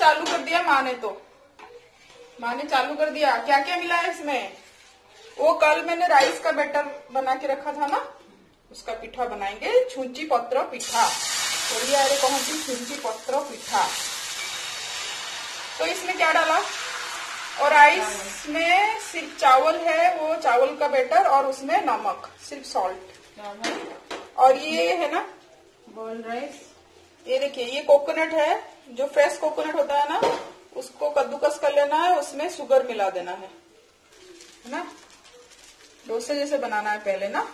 चालू कर दिया माँ ने चालू कर दिया। क्या क्या मिला है इसमें? वो कल मैंने राइस का बैटर बना के रखा था ना, उसका पिठा बनाएंगे। छुंची पत्र पिठा, ओडियारे कहती छुंची पत्र पिठा। तो इसमें क्या डाला? और राइस में सिर्फ चावल है, वो चावल का बैटर, और उसमें नमक, सिर्फ सॉल्ट। और ये है ना बॉइल्ड राइस। ये देखिए, ये कोकोनट है, जो फ्रेश कोकोनट होता है ना, उसको कद्दूकस कर लेना है, उसमें शुगर मिला देना है ना। डोसे जैसे बनाना है पहले ना,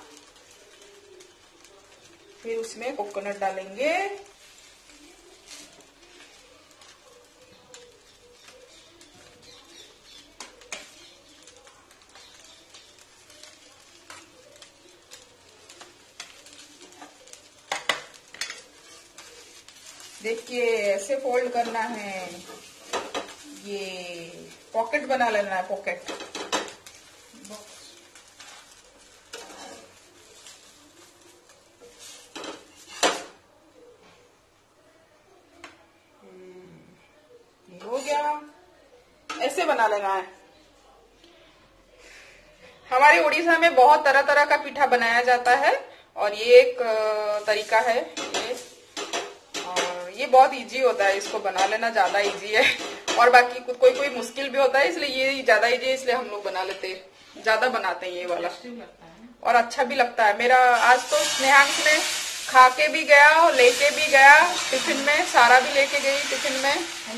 फिर उसमें कोकोनट डालेंगे। देखिए ऐसे फोल्ड करना है, ये पॉकेट बना लेना है, पॉकेट। हो गया, ऐसे बना लेना है। हमारे उड़ीसा में बहुत तरह तरह का पिठा बनाया जाता है, और ये एक तरीका है ये। और ये बहुत इजी होता है, इसको बना लेना ज्यादा इजी है। और बाकी कोई कोई मुश्किल भी होता है, इसलिए ये ज्यादा इजी है, इसलिए हम लोग बना लेते हैं, ज्यादा बनाते हैं ये वाला, और अच्छा भी लगता है। मेरा आज तो स्नेहांश ने खा के भी गया और लेके भी गया टिफिन में, सारा भी लेके गई टिफिन में।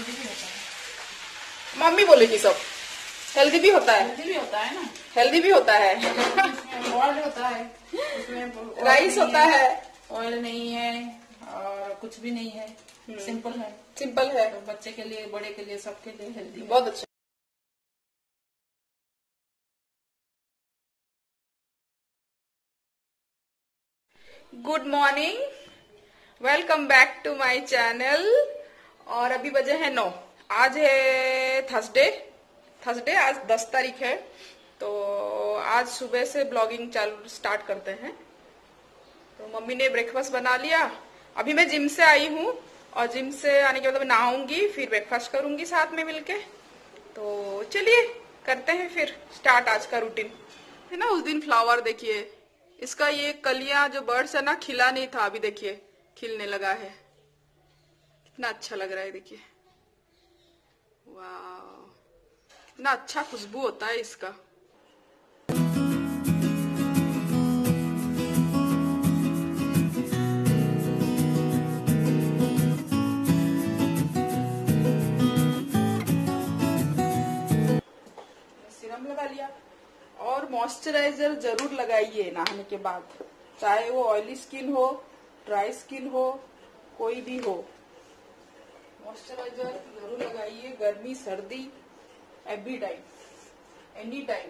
मम्मी बोलेगी सब हेल्दी भी होता है, हेल्दी भी होता है ना, हेल्दी भी होता है। बॉइल्ड होता है, उसमें राइस होता है, ऑयल नहीं है और कुछ भी नहीं है, सिंपल है। सिंपल है, तो बच्चे के लिए, बड़े के लिए, सबके लिए हेल्दी, बहुत अच्छा। Good morning, welcome back to my channel. और अभी बजे हैं 9। आज है थर्सडे, आज 10 तारीख है। तो आज सुबह से ब्लॉगिंग स्टार्ट करते हैं। तो मम्मी ने ब्रेकफास्ट बना लिया। अभी मैं जिम से आई हूँ, और जिम से आने के बाद नहाऊंगी, फिर ब्रेकफास्ट करूंगी साथ में मिलके। तो चलिए करते हैं फिर स्टार्ट आज का रूटीन, है ना। उस दिन फ्लावर देखिए, इसका ये कलियां जो बर्ड्स है ना, खिला नहीं था, अभी देखिए खिलने लगा है। कितना अच्छा लग रहा है, देखिए वाह, कितना अच्छा खुशबू होता है इसका। सीरम लगा लिया, और मॉइस्चराइजर जरूर लगाइए नहाने के बाद, चाहे वो ऑयली स्किन हो, ड्राई स्किन हो, कोई भी हो, मॉइस्चराइजर जरूर लगाइए। गर्मी सर्दी एवरी टाइम, एनी टाइम।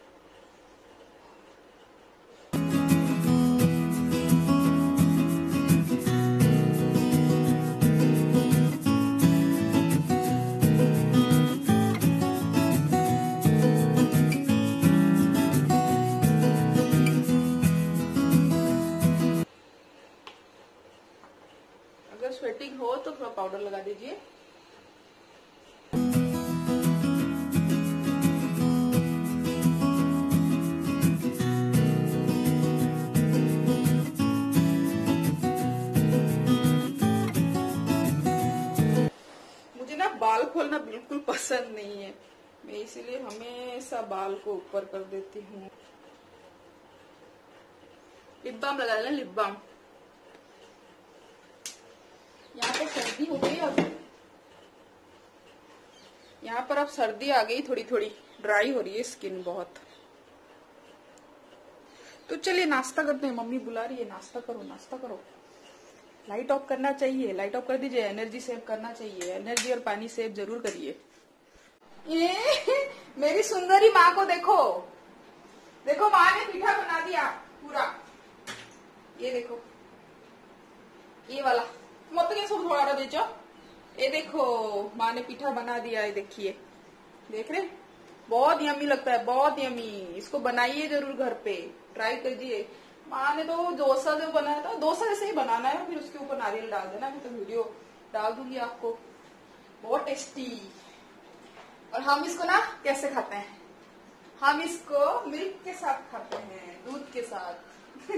अगर स्वेटिंग हो तो थोड़ा पाउडर लगा दीजिए। मुझे ना बाल खोलना बिल्कुल पसंद नहीं है, मैं इसीलिए हमेशा बाल को ऊपर कर देती हूँ। लिप बाम लगा लेना, लिप बाम। यहाँ पर सर्दी हो गई, अब यहाँ पर अब सर्दी आ गई, थोड़ी थोड़ी ड्राई हो रही है स्किन बहुत। तो चलिए नाश्ता करते हैं, मम्मी बुला रही है, नाश्ता करो नाश्ता करो। लाइट ऑफ करना चाहिए, लाइट ऑफ कर दीजिए, एनर्जी सेव करना चाहिए, एनर्जी और पानी सेव जरूर करिए। ये मेरी सुंदरी माँ को देखो, देखो माँ ने पीठा बना दिया पूरा, ये देखो, ये वाला मत के सब थोड़ा बेचो। ये देखो माँ ने पीठा बना दिया है, देखिए, देख रहे, बहुत यम्मी लगता है, बहुत यम्मी। इसको बनाइए जरूर घर पे, ट्राई कीजिए। माँ ने तो डोसा जो बनाया था, डोसा जैसे ही बनाना है, फिर उसके ऊपर नारियल डाल देना, फिर तो वीडियो डाल दूंगी आपको। बहुत टेस्टी। और हम इसको ना कैसे खाते हैं, हम इसको मिल्क के साथ खाते हैं, दूध के साथ।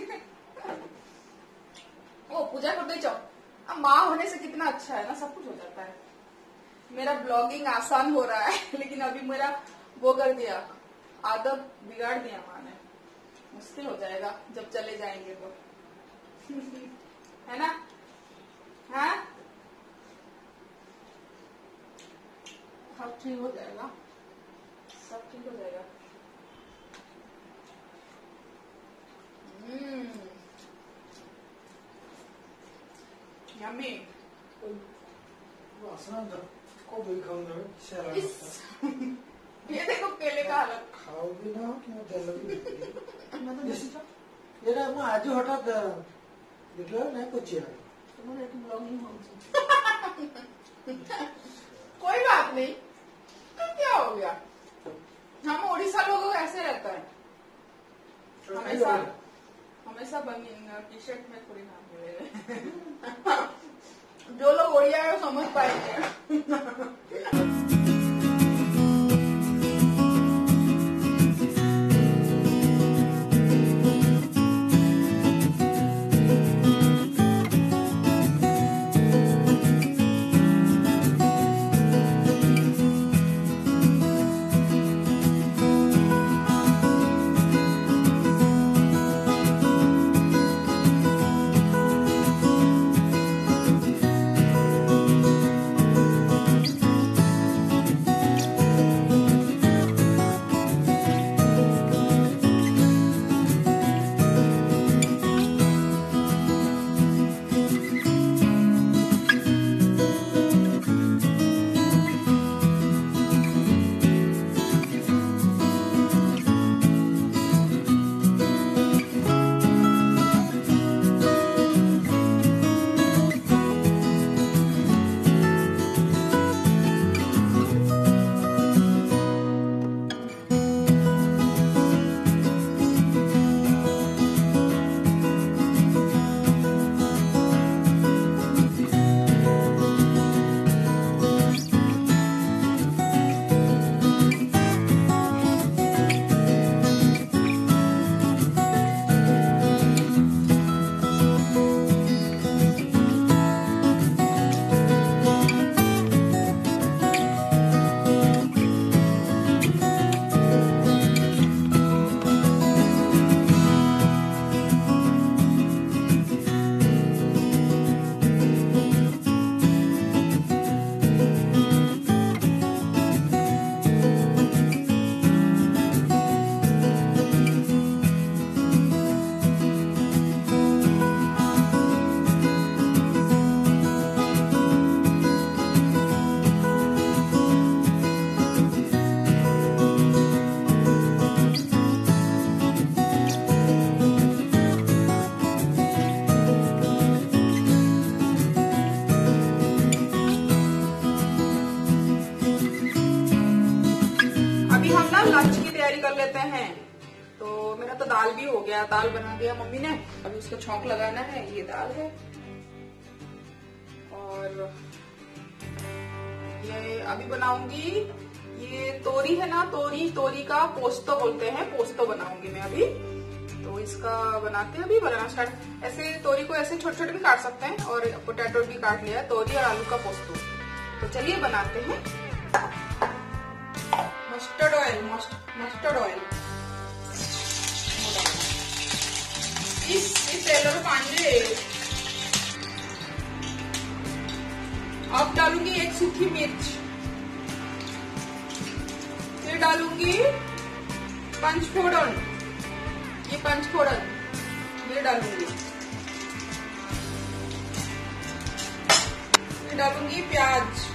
ओ पूजा कर दे जाओ। अब माँ होने से कितना अच्छा है ना, सब कुछ हो जाता है। मेरा ब्लॉगिंग आसान हो रहा है, लेकिन अभी मेरा वो कर दिया, आदत बिगाड़ दिया माँ ने। मुश्किल हो जाएगा जब चले जाएंगे तो। है ना? हाँ, सब ठीक हो जाएगा, सब ठीक हो जाएगा। यम्मी। ये देखो केले का हालत। खाओगी ना मैं आज हठात देखला नहीं पूछिया कोई बात नहीं, तो क्या हो गया, हम उड़ीसा लोगों को ऐसे रहता है हमेशा, हमेशा बनिंग टी शर्ट में थोड़ी नाम मिलेगा। जो लोग ओडिया है वो समझ पाएंगे। लंच की तैयारी कर लेते हैं। तो मेरा तो दाल भी हो गया, दाल बना दिया मम्मी ने, अभी उसको छौंक लगाना है। ये दाल है और ये अभी बनाऊंगी, ये तोरी है ना, तोरी का पोस्तो बोलते हैं, पोस्तो बनाऊंगी मैं अभी। तो इसका बनाते हैं, अभी बनाना स्टार्ट। ऐसे तोरी को ऐसे छोटे छोटे भी काट सकते हैं और पोटैटो भी काट लिया, तोरी और आलू का पोस्तो। तो चलिए बनाते हैं। मस्टर्ड ऑयल इस तेल में पानी ले। अब डालूंगी एक सूखी मिर्च, फिर डालूंगी पंचफोड़न, ये पंचफोड़न ये डालूंगी, फिर डालूंगी प्याज,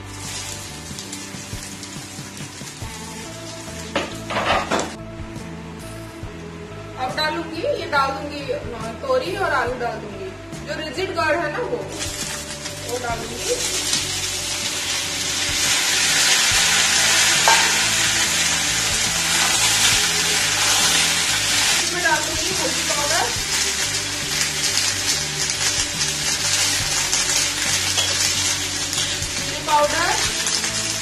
अब डालूंगी, ये डाल दूंगी तोरी और आलू डाल दूंगी, जो रिजिड गढ़ है ना वो डालूंगी। इसमें डाल दूंगी हल्दी पाउडर, जीरे पाउडर,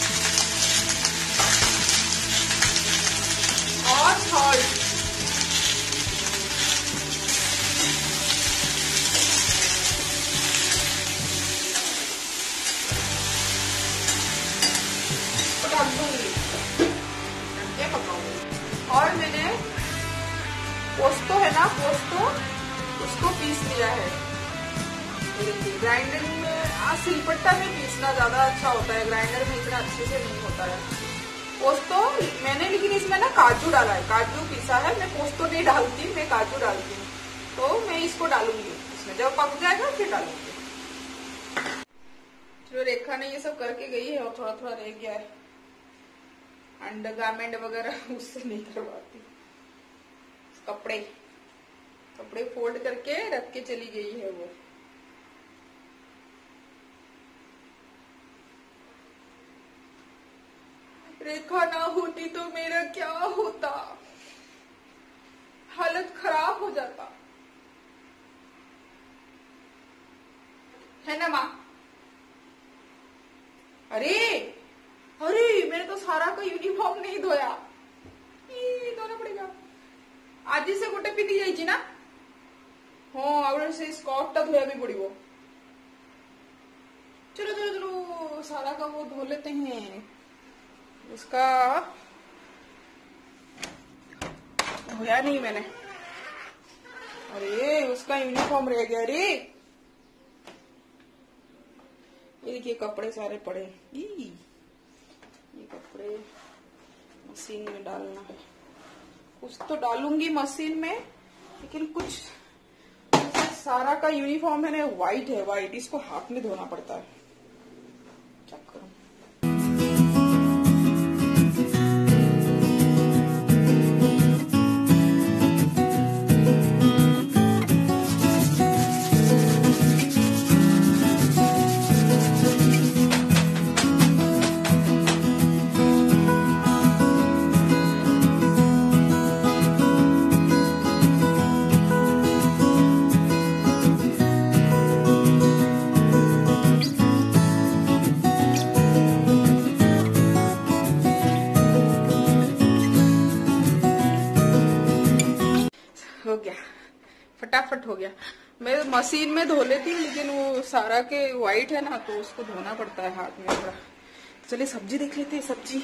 पोस्तो है ना, पोस्तो उसको पीस लिया है। देखिए ग्राइंडर में, सिलपट्टा में पीसना ज्यादा अच्छा होता है, ग्राइंडर में इतना अच्छे से नहीं होता है। पोस्तो मैंने, लेकिन इसमें ना काजू डाला है, काजू पीसा है। मैं पोस्तो नहीं डालती, मैं काजू डालती हूँ। तो मैं इसको डालूंगी इसमें, जब पक जाएगा फिर डालूंगी। जो रेखा ने ये सब करके गई है और थोड़ा थोड़ा रह गया है, अंडरगारमेंट वगैरह उससे नहीं करवाती। कपड़े फोल्ड करके रख के चली गई है वो। रेखा ना होती तो मेरा क्या होता, हालत खराब हो जाता है ना माँ। अरे मैंने तो सारा का यूनिफॉर्म नहीं धोया, धोना पड़ेगा। आज से गोटे पिंधि जाइए ना। हाँ आगे से स्कर्ट टा धोया भी पड़ो। चलो सारा का वो धो लेते हैं। उसका धोया नहीं मैंने। अरे उसका यूनिफॉर्म रह गया रे। ये देखिए कपड़े सारे पड़े। ये कपड़े मशीन में डालना है। कुछ तो डालूंगी मशीन में, लेकिन कुछ सारा का यूनिफॉर्म है ना, व्हाइट है, व्हाइट, इसको हाथ में धोना पड़ता है। क्या करूं? हो गया, फटाफट हो गया। मैं मशीन में धो लेती हूँ, लेकिन वो सारा के व्हाइट है ना, तो उसको धोना पड़ता है हाथ में थोड़ा। चलिए सब्जी देख लेते हैं। सब्जी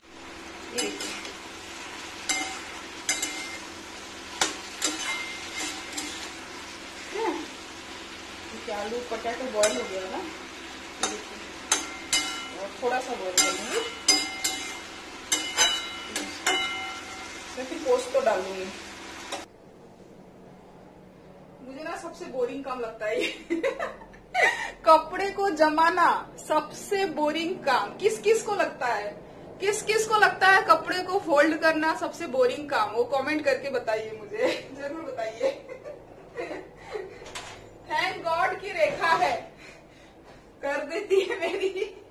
आलू कटा के बॉयल हो गया ना, और थोड़ा सा बॉयल करूंगी, फिर पोस्त तो डालूंगी। मुझे ना सबसे बोरिंग काम लगता है ये कपड़े को जमाना सबसे बोरिंग काम। किस किस को लगता है, किस किस को लगता है कपड़े को फोल्ड करना सबसे बोरिंग काम? वो कमेंट करके बताइए मुझे, जरूर बताइए। थैंक गॉड की रेखा है, कर देती है मेरी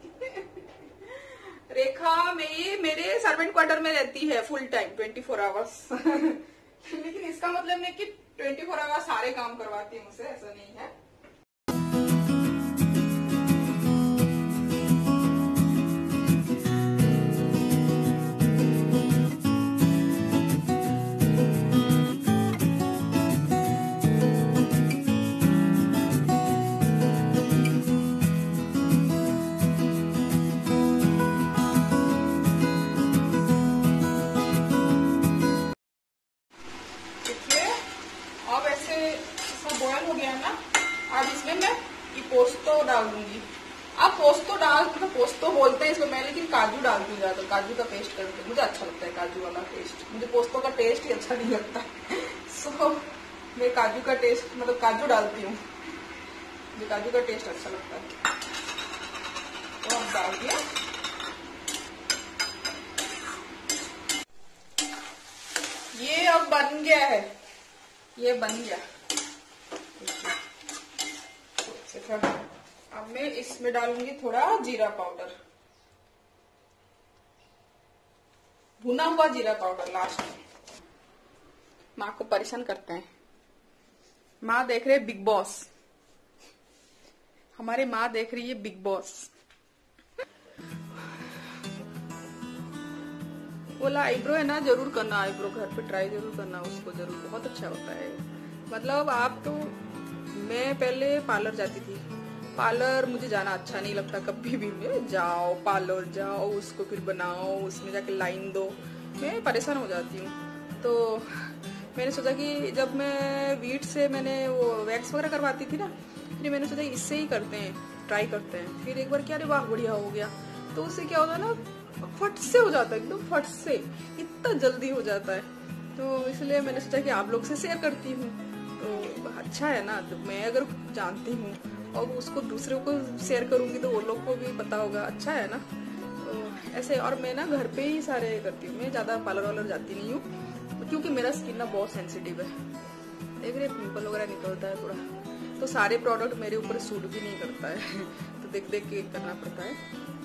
रेखा। मेरे सर्वेंट क्वार्टर में रहती है फुल टाइम 24 आवर्स लेकिन इसका मतलब नहीं कि 24 आवर्स सारे काम करवाती है मुझसे, ऐसा नहीं है। बॉयल हो गया ना, आज इसमें मैं ये पोस्तो डाल दूंगी। आप पोस्तो पोस्तो बोलते हैं इसको मैं, लेकिन काजू डालती हूँ ज्यादा। काजू का पेस्ट करके मुझे अच्छा लगता है, काजू वाला टेस्ट। मुझे पोस्तो का टेस्ट ही अच्छा नहीं लगता सो मैं काजू का टेस्ट, मतलब काजू डालती हूँ, मुझे काजू का टेस्ट अच्छा लगता है। तो अब डाल दिया। ये अब बन गया है, ये बन गया। अब मैं इसमें डालूंगी थोड़ा जीरा पाउडर, भुना हुआ जीरा पाउडर लास्ट में। माँ को परेशान करते हैं। माँ देख रहे बिग बॉस, हमारे माँ देख रही है बिग बॉस। बोला आईब्रो है ना, जरूर करना, आईब्रो घर पे ट्राई जरूर करना उसको, जरूर, बहुत अच्छा होता है। मतलब आप तो, मैं पहले पार्लर जाती थी, पार्लर मुझे जाना अच्छा नहीं लगता कभी भी। मैं जाओ पार्लर जाओ, उसको फिर बनाओ, उसमें जाके लाइन दो, मैं परेशान हो जाती हूँ। तो मैंने सोचा कि जब मैं वीट से मैंने वो वैक्स वगैरह करवाती थी ना, फिर मैंने सोचा इससे ही करते हैं, ट्राई करते हैं। फिर एक बार क्या, अरे वाह बढ़िया हो गया। तो उससे क्या होता है ना, फट से हो जाता है, एकदम फट से, इतना जल्दी हो जाता है। तो इसलिए मैंने सोचा कि आप लोग से शेयर करती हूँ, तो अच्छा है ना। तो मैं अगर जानती हूँ और उसको दूसरों को शेयर करूंगी तो वो लोग को भी पता होगा, अच्छा है ना। तो ऐसे, और मैं ना घर पे ही सारे करती हूँ, मैं ज्यादा पार्लर वालर जाती नहीं हूँ, क्योंकि मेरा स्किन ना बहुत सेंसिटिव है। देख रहे पिंपल वगैरह निकलता है थोड़ा, तो सारे प्रोडक्ट मेरे ऊपर सूट भी नहीं करता है तो देख देख के करना पड़ता है।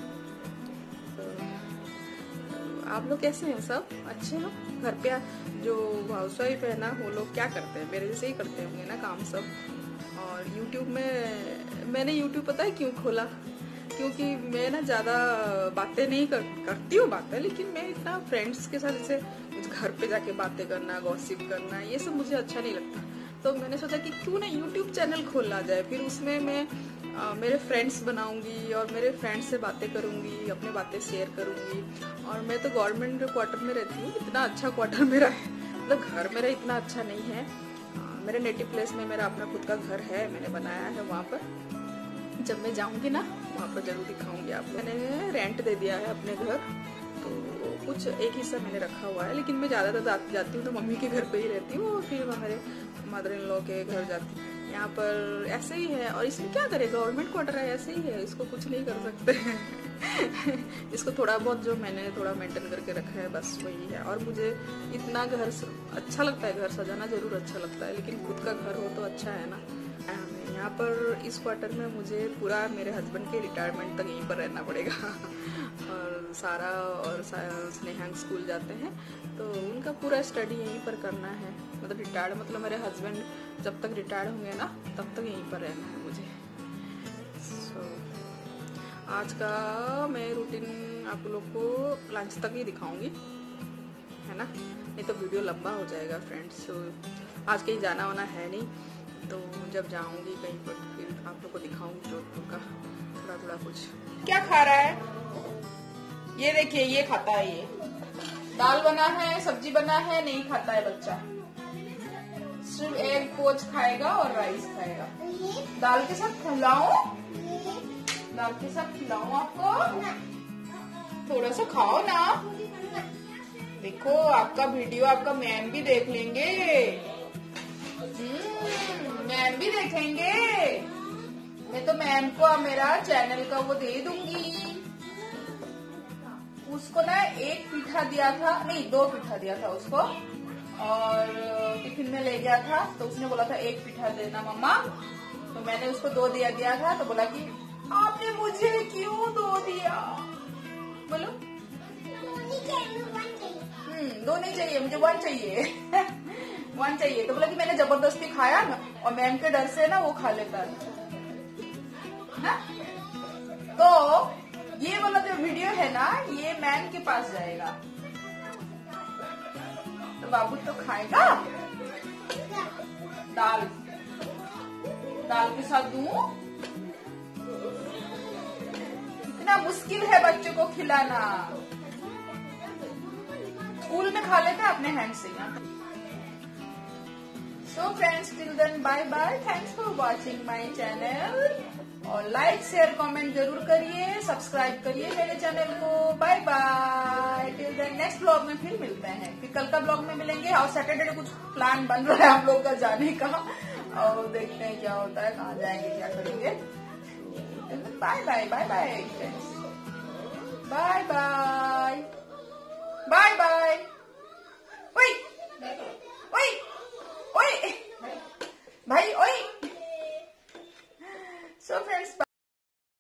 तो आप लोग कैसे हैं, सब अच्छे हो? घर पे जो हाउसवाइफ है ना, वो लोग क्या करते हैं, मेरे जैसे ही करते होंगे ना काम सब। और यूट्यूब में मैंने यूट्यूब पता है क्यों खोला, क्योंकि मैं ना ज्यादा बातें नहीं करती हूँ बातें, लेकिन मैं इतना फ्रेंड्स के साथ जैसे घर पे जाके बातें करना, गॉसिप करना, ये सब मुझे अच्छा नहीं लगता। तो मैंने सोचा कि क्यों ना यूट्यूब चैनल खोला जाए, फिर उसमें मैं मेरे फ्रेंड्स बनाऊंगी और मेरे फ्रेंड्स से बातें करूंगी, अपनी बातें शेयर करूंगी। और मैं तो गवर्नमेंट क्वार्टर में रहती हूँ, इतना अच्छा क्वार्टर मेरा है, मतलब घर मेरा इतना अच्छा नहीं है। मेरे नेटिव प्लेस में मेरा अपना खुद का घर है, मैंने बनाया है। वहाँ पर जब मैं जाऊंगी ना, वहाँ पर जरूर दिखाऊंगी आपको। मैंने रेंट दे दिया है अपने घर, तो कुछ एक हिस्सा मैंने रखा हुआ है, लेकिन मैं ज्यादातर जाती हूँ तो मम्मी के घर पे ही रहती हूँ, और फिर हमारे मदर इन लॉ के घर जाती हूँ। यहाँ पर ऐसे ही है, और इसमें क्या करे, गवर्नमेंट क्वार्टर है, ऐसे ही है, इसको कुछ नहीं कर सकते इसको थोड़ा बहुत जो मैंने थोड़ा मेंटेन करके रखा है, बस वही है। और मुझे इतना घर अच्छा लगता है, घर सजाना जरूर अच्छा लगता है, लेकिन खुद का घर हो तो अच्छा है ना। यहाँ पर इस क्वार्टर में मुझे पूरा मेरे हस्बैंड के रिटायरमेंट तक यहीं पर रहना पड़ेगा और सारा और स्नेहांग स्कूल जाते हैं, तो उनका पूरा स्टडी यहीं पर करना है। मतलब रिटायर्ड, मतलब मेरे हस्बैंड जब तक रिटायर्ड होंगे ना, तब तक यहीं पर रहना है मुझे। आज का मैं रूटीन आप लोग को लंच तक ही दिखाऊंगी, है ना, नहीं तो वीडियो लंबा हो जाएगा फ्रेंड्स। आज कहीं जाना वाना है नहीं, तो जब जाऊंगी कहीं पर फिर आप लोग को दिखाऊंगी जोधपुर का थोड़ा थोड़ा कुछ। क्या खा रहा है, ये देखिए, ये खाता है, ये दाल बना है, सब्जी बना है, नहीं खाता है बच्चा, सिर्फ एग पोच खाएगा और राइस खाएगा। दाल के साथ खिलाऊं, दाल के साथ खिलाऊं आपको, थोड़ा सा खाओ ना। देखो आपका वीडियो आपका मैम भी देख लेंगे, मैम भी देखेंगे। मैं तो मैम को मेरा चैनल का वो दे दूंगी। उसको ना एक पीठा दिया था, नहीं 2 पीठा दिया था उसको, और टिफिन में ले गया था, तो उसने बोला था 1 पीठा देना मम्मा, तो मैंने उसको 2 दिया था, तो बोला कि आपने मुझे क्यों 2 दिया, बोलो 2 नहीं चाहिए मुझे, 1 चाहिए 1 चाहिए। तो बोला कि मैंने जबरदस्ती खाया ना, और मैम के डर से ना वो खा लेता है ना। तो ये वाला जो वीडियो है ना, ये मैम के पास जाएगा, तो बाबू तो खाएगा। दाल के साथ दूं, इतना मुश्किल है बच्चों को खिलाना। स्कूल में खा लेते हैं अपने हैंड से। So friends, till then bye bye. Thanks for watching my channel. और लाइक शेयर कमेंट जरूर करिए, सब्सक्राइब करिए मेरे चैनल को। Bye bye, till then next blog में फिर मिलते हैं, फिर कल का ब्लॉग में मिलेंगे। और सैटरडे कुछ प्लान बन रहा है हम लोग का जाने का, और देखते हैं क्या होता है, कहाँ जाएंगे, क्या करेंगे। Bye bye, bye bye friends, bye bye.